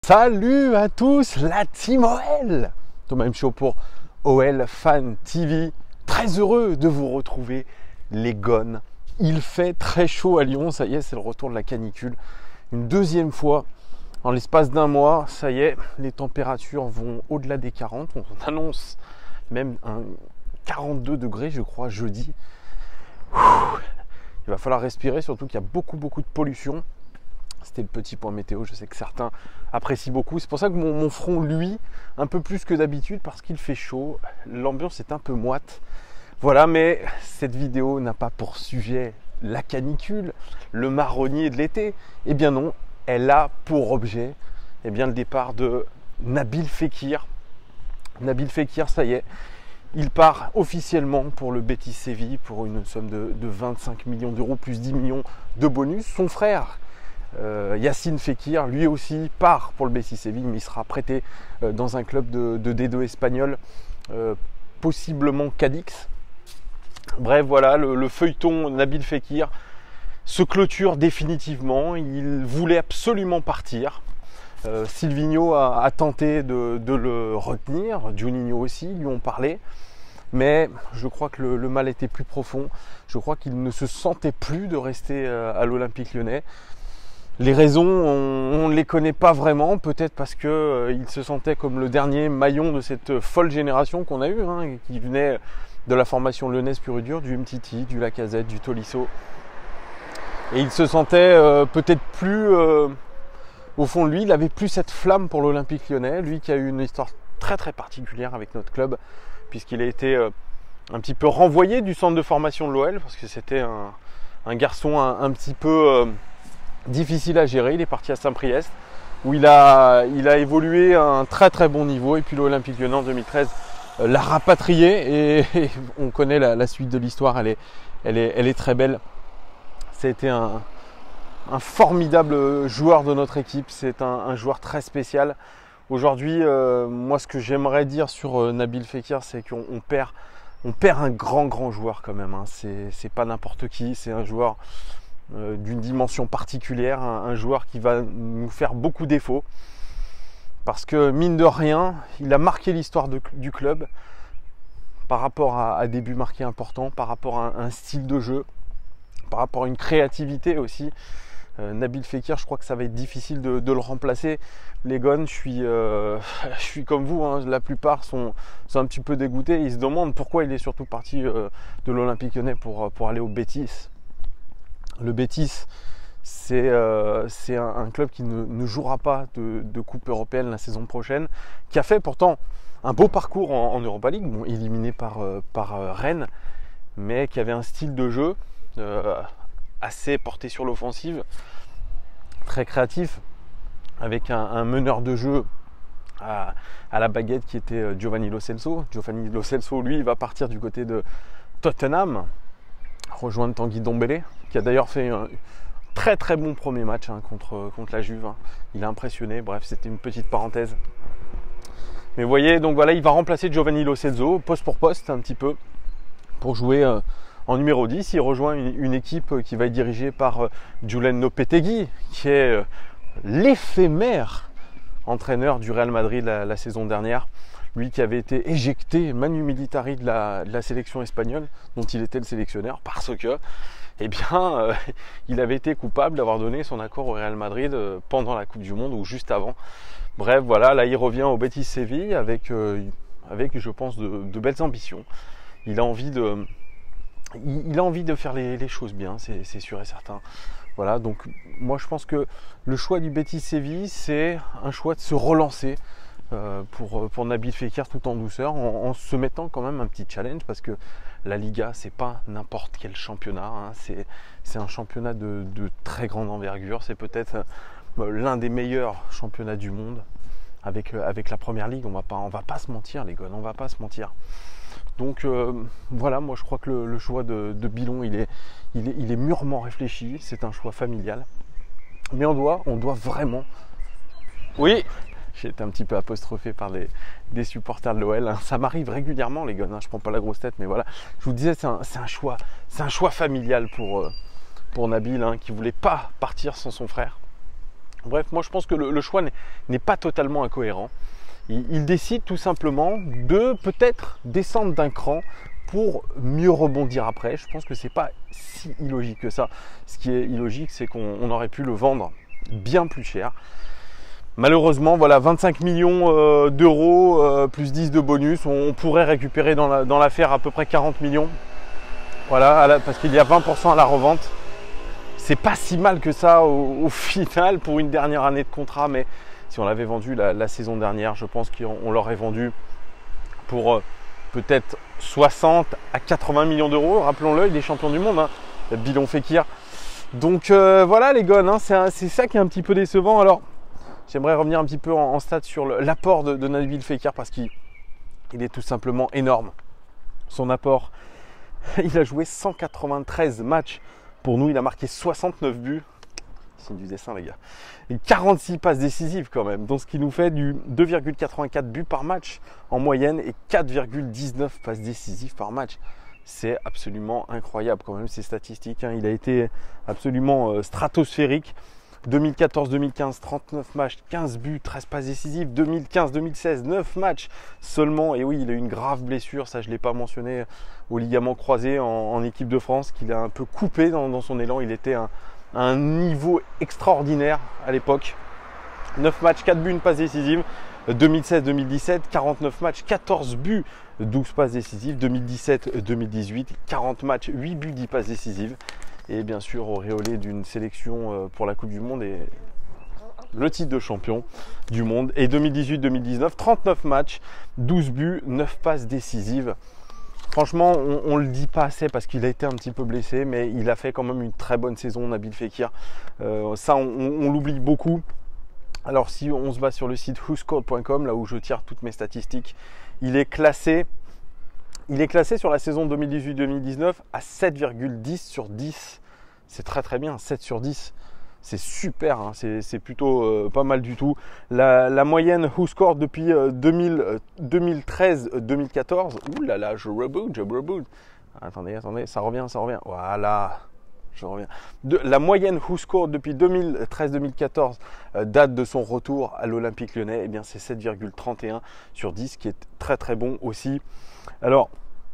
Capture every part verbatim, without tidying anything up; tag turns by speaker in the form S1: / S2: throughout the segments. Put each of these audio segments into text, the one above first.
S1: Salut à tous, la team O L, Thomas M. Show pour O L Fan T V. Très heureux de vous retrouver, les gones. Il fait très chaud à Lyon, ça y est, c'est le retour de la canicule. Une deuxième fois en l'espace d'un mois, ça y est, les températures vont au-delà des quarante. On annonce même un quarante-deux degrés, je crois, jeudi. Il va falloir respirer, surtout qu'il y a beaucoup, beaucoup de pollution. C'était le petit point météo, je sais que certains apprécient beaucoup. C'est pour ça que mon, mon front, lui, un peu plus que d'habitude, parce qu'il fait chaud. L'ambiance est un peu moite. Voilà, mais cette vidéo n'a pas pour sujet la canicule, le marronnier de l'été. Eh bien non, elle a pour objet eh bien, le départ de Nabil Fekir. Nabil Fekir, ça y est, il part officiellement pour le Betis Séville pour une somme de, de vingt-cinq millions d'euros plus dix millions de bonus. Son frère, Euh, Yacine Fekir, lui aussi part pour le Betis Séville, mais il sera prêté euh, dans un club de, de D deux espagnol, euh, possiblement Cadix. Bref, voilà, le, le feuilleton Nabil Fekir se clôture définitivement. Il voulait absolument partir. Euh, Silvinho a, a tenté de, de le retenir, Juninho aussi, lui ont parlé. Mais je crois que le, le mal était plus profond. Je crois qu'il ne se sentait plus de rester euh, à l'Olympique Lyonnais. Les raisons, on ne les connaît pas vraiment, peut-être parce qu'il euh, se sentait comme le dernier maillon de cette folle génération qu'on a eue, hein, qui venait de la formation lyonnaise pure et dure, du Umtiti, du Lacazette, du Tolisso. Et il se sentait euh, peut-être plus, euh, au fond de lui, il n'avait plus cette flamme pour l'Olympique Lyonnais, lui qui a eu une histoire très très particulière avec notre club, puisqu'il a été euh, un petit peu renvoyé du centre de formation de l'O L, parce que c'était un, un garçon un, un petit peu... Euh, difficile à gérer. Il est parti à Saint-Priest où il a, il a évolué à un très très bon niveau, et puis l'Olympique Lyonnais en deux mille treize euh, l'a rapatrié, et, et on connaît la, la suite de l'histoire, elle est, elle, est, elle est très belle. C'était un, un formidable joueur de notre équipe, c'est un, un joueur très spécial. Aujourd'hui, euh, moi ce que j'aimerais dire sur euh, Nabil Fekir, c'est qu'on on perd, on perd un grand grand joueur quand même, hein. C'est, c'est pas n'importe qui, c'est un joueur Euh, d'une dimension particulière, un, un joueur qui va nous faire beaucoup défaut, parce que mine de rien, il a marqué l'histoire de, du club par rapport à, à des buts marqués importants, par rapport à un, un style de jeu, par rapport à une créativité aussi. Euh, Nabil Fekir, je crois que ça va être difficile de, de le remplacer. Les gones, je suis, euh, je suis comme vous, hein, la plupart sont, sont un petit peu dégoûtés. Ils se demandent pourquoi il est surtout parti euh, de l'Olympique Lyonnais pour, pour aller au Betis. Le Betis, c'est euh, un, un club qui ne, ne jouera pas de, de Coupe européenne la saison prochaine, qui a fait pourtant un beau parcours en, en Europa League, bon, éliminé par, euh, par euh, Rennes, mais qui avait un style de jeu euh, assez porté sur l'offensive, très créatif, avec un, un meneur de jeu à, à la baguette qui était Giovanni Lo Celso. Giovanni Lo Celso, lui, il va partir du côté de Tottenham, rejoindre Tanguy Ndombele, qui a d'ailleurs fait un très très bon premier match hein, contre, contre la Juve. Hein. Il a impressionné, bref, c'était une petite parenthèse. Mais vous voyez, donc voilà, il va remplacer Giovanni Lo Celso, poste pour poste un petit peu, pour jouer euh, en numéro dix. Il rejoint une, une équipe qui va être dirigée par euh, Julen Lopetegui, qui est euh, l'éphémère entraîneur du Real Madrid la, la saison dernière. Lui qui avait été éjecté manu militari de la, de la sélection espagnole, dont il était le sélectionneur, parce que eh bien, euh, il avait été coupable d'avoir donné son accord au Real Madrid euh, pendant la Coupe du Monde ou juste avant. Bref, voilà, là il revient au Betis Séville avec, euh, avec je pense, de, de belles ambitions. Il a envie de, il, il a envie de faire les, les choses bien, c'est sûr et certain. Voilà, donc moi je pense que le choix du Betis Séville, c'est un choix de se relancer. Euh, pour, pour Nabil Fekir tout en douceur, en, en se mettant quand même un petit challenge, parce que la Liga, c'est pas n'importe quel championnat, hein, c'est un championnat de, de très grande envergure, c'est peut-être euh, l'un des meilleurs championnats du monde avec, euh, avec la Première Ligue. On va pas, on va pas se mentir les gars, on va pas se mentir. Donc euh, voilà, moi je crois que le, le choix de, de Bilon, il est, il, est, il est mûrement réfléchi, c'est un choix familial, mais on doit, on doit vraiment... Oui. J'ai été un petit peu apostrophé par des, des supporters de l'O L. Ça m'arrive régulièrement, les gars. Je prends pas la grosse tête, mais voilà. Je vous disais, c'est un, un choix, c'est un choix familial pour, pour Nabil, hein, qui voulait pas partir sans son frère. Bref, moi je pense que le, le choix n'est pas totalement incohérent. Il, il décide tout simplement de peut-être descendre d'un cran pour mieux rebondir après. Je pense que c'est pas si illogique que ça. Ce qui est illogique, c'est qu'on aurait pu le vendre bien plus cher. Malheureusement, voilà, vingt-cinq millions euh, d'euros euh, plus dix de bonus. On, on pourrait récupérer dans la, dans l'affaire à peu près quarante millions. Voilà, la, parce qu'il y a vingt pour cent à la revente. C'est pas si mal que ça au, au final pour une dernière année de contrat, mais si on l'avait vendu la, la saison dernière, je pense qu'on l'aurait vendu pour euh, peut-être soixante à quatre-vingts millions d'euros. Rappelons-le, il est champion du monde, hein, Bilon Fekir. Donc euh, voilà les gars, hein, c'est ça qui est un petit peu décevant. Alors j'aimerais revenir un petit peu en, en stade sur l'apport de, de Nabil Fekir parce qu'il il est tout simplement énorme. Son apport, il a joué cent quatre-vingt-treize matchs. Pour nous, il a marqué soixante-neuf buts. C'est du dessin, les gars. Et quarante-six passes décisives quand même. Donc, ce qui nous fait du deux virgule quatre-vingt-quatre buts par match en moyenne et quatre virgule dix-neuf passes décisives par match. C'est absolument incroyable quand même ces statistiques. Hein. Il a été absolument euh, stratosphérique. deux mille quatorze deux mille quinze, trente-neuf matchs, quinze buts, treize passes décisives. deux mille quinze deux mille seize, neuf matchs seulement. Et oui, il a eu une grave blessure, ça je ne l'ai pas mentionné, au ligament croisé en, en équipe de France, qu'il a un peu coupé dans, dans son élan. Il était à un, un niveau extraordinaire à l'époque. neuf matchs, quatre buts, une passe décisive. deux mille seize deux mille dix-sept, quarante-neuf matchs, quatorze buts, douze passes décisives. deux mille dix-sept deux mille dix-huit, quarante matchs, huit buts, dix passes décisives. Et bien sûr auréolé d'une sélection pour la Coupe du Monde et le titre de champion du monde. Et deux mille dix-huit deux mille dix-neuf, trente-neuf matchs, douze buts, neuf passes décisives. Franchement, on ne le dit pas assez parce qu'il a été un petit peu blessé, mais il a fait quand même une très bonne saison, Nabil Fekir. Euh, ça, on, on l'oublie beaucoup. Alors si on se base sur le site who scored point com, là où je tire toutes mes statistiques, il est classé Il est classé sur la saison deux mille dix-huit deux mille dix-neuf à sept virgule dix sur dix. C'est très très bien, sept sur dix. C'est super, hein. c'est plutôt euh, pas mal du tout. La, la moyenne Who Scored depuis euh, deux mille treize deux mille quatorze. Ouh là là, je reboot, je reboot. Attendez, attendez, ça revient, ça revient. Voilà, je reviens. De, la moyenne Who Scored depuis deux mille treize deux mille quatorze, euh, date de son retour à l'Olympique Lyonnais, eh bien c'est sept virgule trente et un sur dix, qui est très très bon aussi. Alors,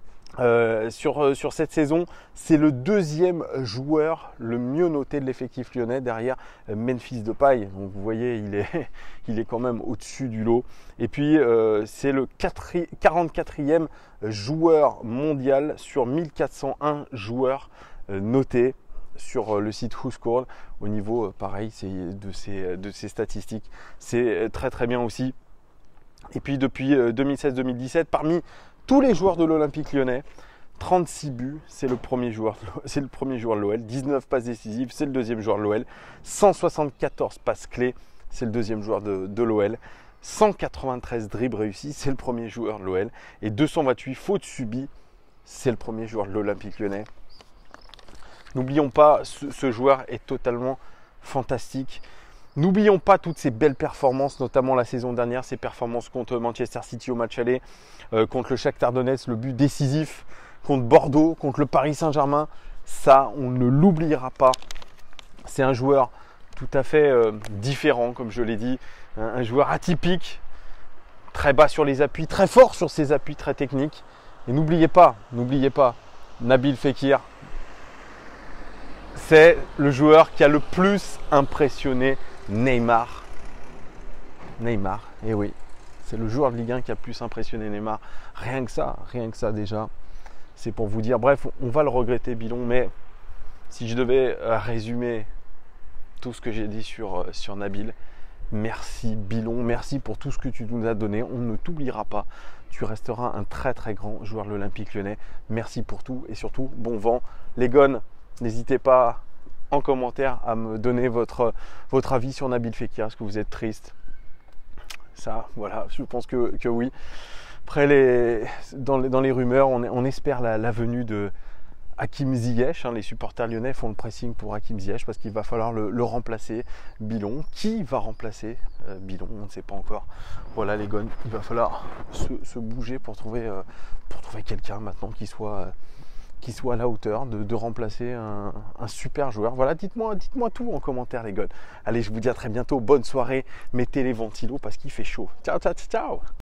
S1: euh, sur, euh, sur cette saison, c'est le deuxième joueur le mieux noté de l'effectif lyonnais derrière euh, Memphis Depay. Donc vous voyez, il est, il est quand même au-dessus du lot. Et puis, euh, c'est le quarante-quatrième joueur mondial sur mille quatre cent un joueurs euh, notés sur le site Who Scored. Au niveau, euh, pareil, de ces, de ces statistiques, c'est très très bien aussi. Et puis, depuis euh, deux mille seize deux mille dix-sept, parmi tous les joueurs de l'Olympique Lyonnais, trente-six buts, c'est le premier joueur, c'est le premier joueur de l'O L. dix-neuf passes décisives, c'est le deuxième joueur de l'O L. cent soixante-quatorze passes clés, c'est le deuxième joueur de, de l'O L. cent quatre-vingt-treize dribbles réussis, c'est le premier joueur de l'O L. Et deux cent vingt-huit fautes subies, c'est le premier joueur de l'Olympique Lyonnais. N'oublions pas, ce, ce joueur est totalement fantastique. N'oublions pas toutes ces belles performances, notamment la saison dernière, ces performances contre Manchester City au match aller, euh, contre le Shakhtar Donetsk, le but décisif, contre Bordeaux, contre le Paris Saint-Germain. Ça, on ne l'oubliera pas. C'est un joueur tout à fait euh, différent, comme je l'ai dit, un, un joueur atypique, très bas sur les appuis, très fort sur ses appuis, très techniques. Et n'oubliez pas, n'oubliez pas, Nabil Fekir, c'est le joueur qui a le plus impressionné Neymar. Neymar, et eh oui, c'est le joueur de Ligue un qui a plus impressionné Neymar. Rien que ça, rien que ça déjà. C'est pour vous dire, bref, on va le regretter Bilon, mais si je devais résumer tout ce que j'ai dit sur, sur Nabil, merci Bilon, merci pour tout ce que tu nous as donné. On ne t'oubliera pas. Tu resteras un très très grand joueur de l'Olympique Lyonnais. Merci pour tout et surtout, bon vent. Les gones, n'hésitez pas en commentaire à me donner votre, votre avis sur Nabil Fekir. Est-ce que vous êtes triste? Ça, voilà, je pense que, que oui. Après, les, dans, les, dans les rumeurs, on, on espère la, la venue de Hakim Ziyech. Hein, les supporters lyonnais font le pressing pour Hakim Ziyech parce qu'il va falloir le, le remplacer. Bilon, qui va remplacer euh, Bilon? On ne sait pas encore. Voilà les gones, il va falloir se, se bouger pour trouver, euh, pour trouver quelqu'un maintenant qui soit... Euh, qui soit à la hauteur de, de remplacer un, un super joueur. Voilà, dites-moi, dites-moi tout en commentaire les gars. Allez, je vous dis à très bientôt, bonne soirée, mettez les ventilos parce qu'il fait chaud. Ciao, ciao, ciao.